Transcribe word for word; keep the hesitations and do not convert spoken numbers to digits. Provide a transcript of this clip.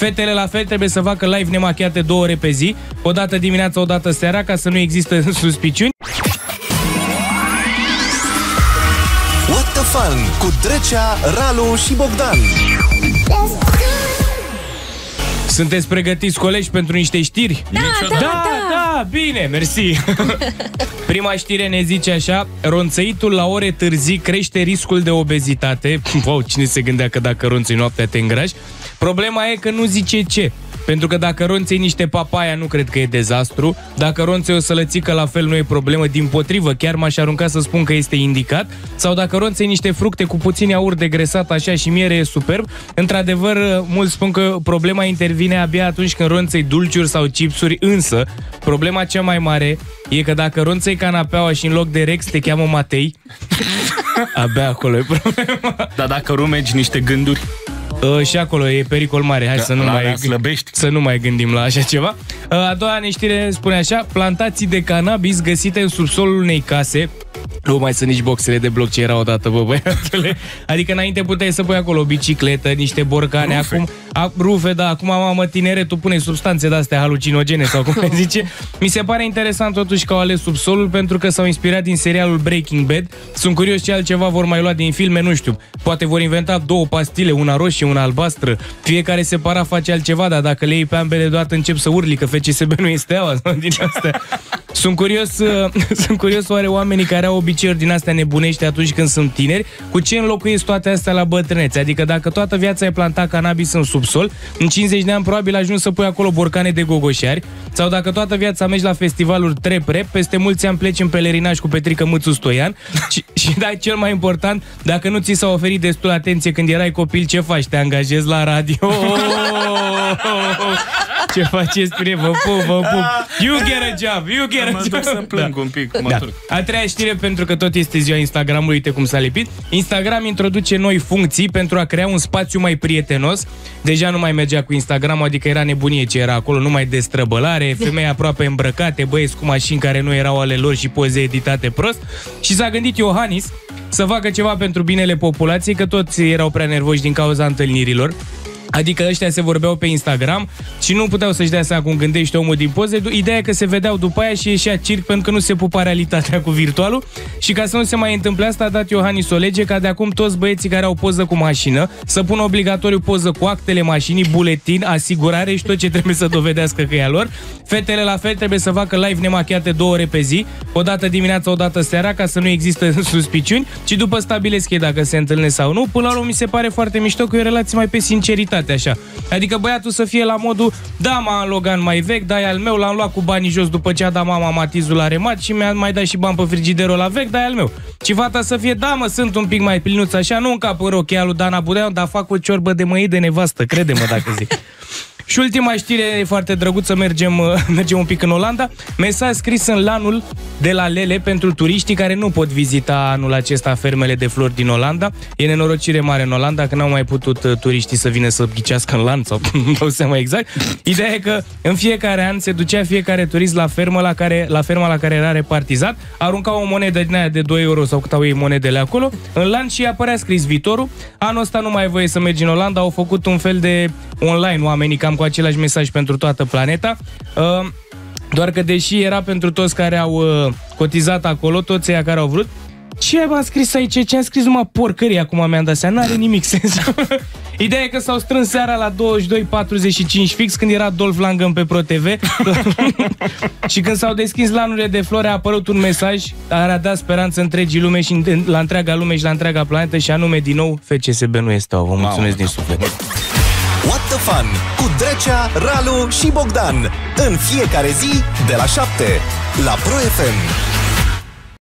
Fetele la fel trebuie să facă live nemachiate două ore pe zi, o dată dimineața, o dată seara, ca să nu există suspiciuni. What the Fun cu Drecea, Ralu și Bogdan. Sunteți pregătiți, colegi, pentru niște știri? Da, da, da, da, da, bine, mersi. Prima știre ne zice așa: ronțăitul la ore târzii crește riscul de obezitate. Wow, cine se gândea că dacă ronțăi noaptea te îngrași? Problema e că nu zice ce. Pentru că dacă ronțăi niște papaya, nu cred că e dezastru. Dacă ronțăi o sălățică, la fel nu e problemă. Dimpotrivă, chiar m-aș arunca să spun că este indicat. Sau dacă ronțăi niște fructe cu puțin aur degresat așa și miere, e superb. Într-adevăr, mulți spun că problema intervine abia atunci când ronțăi dulciuri sau chipsuri. Însă, problema cea mai mare e că dacă ronțăi canapeaua și în loc de Rex te cheamă Matei, abia acolo e problema. Dar dacă rumegi niște gânduri, Uh, și acolo e pericol mare. Hai să nu, mai, să nu mai gândim la așa ceva. uh, A doua neștire spune așa: plantații de cannabis găsite în subsolul unei case. Nu mai sunt nici boxele de bloc ce erau odată, bă, băiatule. Adică înainte puteai să pui acolo o bicicletă, niște borcane, rufe. acum a, rufe, da, acum, mamă, tinere, tu pune substanțe de-astea halucinogene sau cum le zice. Mi se pare interesant totuși că au ales subsolul, pentru că s-au inspirat din serialul Breaking Bad. Sunt curios ce altceva vor mai lua din filme, nu știu. Poate vor inventa două pastile, una roșie, una albastră. Fiecare separat face altceva, dar dacă le iei pe ambele deodată încep să urli că F C S B nu este aua sau din astea. Sunt curios, uh, sunt curios oare oamenii care au obiceiuri din astea nebunești atunci când sunt tineri, cu ce înlocuiesc toate astea la bătrânețe? Adică dacă toată viața ai plantat cannabis în subsol, în cincizeci de ani probabil ajungi să pui acolo borcane de gogoșari, sau dacă toată viața mergi la festivaluri trap rap, peste mulți ani pleci în pelerinaj cu Petrică Mâțu Stoian și, și dai cel mai important, dacă nu ți s-a oferit destul atenție când erai copil, ce faci? Te angajezi la radio? Ce faceți, spune, vă pup, vă pup. You get a job, you get a job. Mă duc să plâng da. un pic, mă da. turc. A treia știre, pentru că tot este ziua Instagramului, uite cum s-a lipit. Instagram introduce noi funcții pentru a crea un spațiu mai prietenos. Deja nu mai mergea cu Instagram, adică era nebunie ce era acolo, numai destrăbălare, femei aproape îmbrăcate, băieți cu mașini care nu erau ale lor și poze editate prost. Și s-a gândit Iohannis să facă ceva pentru binele populației, că toți erau prea nervoși din cauza întâlnirilor. Adică ăștia se vorbeau pe Instagram și nu puteau să-și dea seama cum gândește omul din poze. Ideea e că se vedeau după aia și ieșea circ, pentru că nu se pupa realitatea cu virtualul. Și ca să nu se mai întâmple asta, a dat Iohannis o lege ca de acum toți băieții care au poză cu mașină să pună obligatoriu poză cu actele mașinii, buletin, asigurare și tot ce trebuie să dovedească că e a lor. Fetele la fel trebuie să facă live nemachiate două ore pe zi, o dată dimineața, o dată seara, ca să nu există suspiciuni, și după stabilesc ei dacă se întâlnesc sau nu. Până la urmă mi se pare foarte mișto că e o relație mai pe sinceritate. Așa. Adică băiatul să fie la modul: da, m-am Logan mai vechi, da, e al meu, l-am luat cu banii jos după ce a dat mama matizul la remat și mi-a mai dat și bani pe frigiderul la vechi, da, e al meu. Și fata să fie: da, mă, sunt un pic mai plinuț așa, nu încap în rochia lui Dana Budeanu, dar fac o ciorbă de măi de nevastă, crede-mă dacă zic. Și ultima știre e foarte drăguță, mergem, mergem un pic în Olanda. Mesaj scris în lanul de la Lele pentru turiștii care nu pot vizita anul acesta fermele de flori din Olanda. E nenorocire mare în Olanda că n-au mai putut turiștii să vină să ghicească în lan, sau nu dau seama exact. Ideea e că în fiecare an se ducea fiecare turist la fermă la care, la ferma la care era repartizat, arunca o monedă din aia de doi euro sau cât au ei monedele acolo în lan și apărea scris viitorul. Anul ăsta nu mai e voie să mergi în Olanda, au făcut un fel de online oamenii cam cu același mesaj pentru toată planeta. Uh, doar că deși era pentru toți care au uh, cotizat acolo, toți ei care au vrut, ce m-a scris aici? Ce a scris numai porcării, acum mi-am dat seama, n-are nimic sens. Ideea e că s-au strâns seara la douăzeci și doi patruzeci și cinci fix, când era Dolph Lundgren pe ProTV. Și când s-au deschis lanurile de flori, a apărut un mesaj care a dat speranță întregii lume și la întreaga lume și la întreaga planetă, și anume, din nou, F C S B nu este au. Vă mulțumesc din suflet. What the Fun cu Drecea, Ralu și Bogdan, în fiecare zi de la șapte la Pro F M.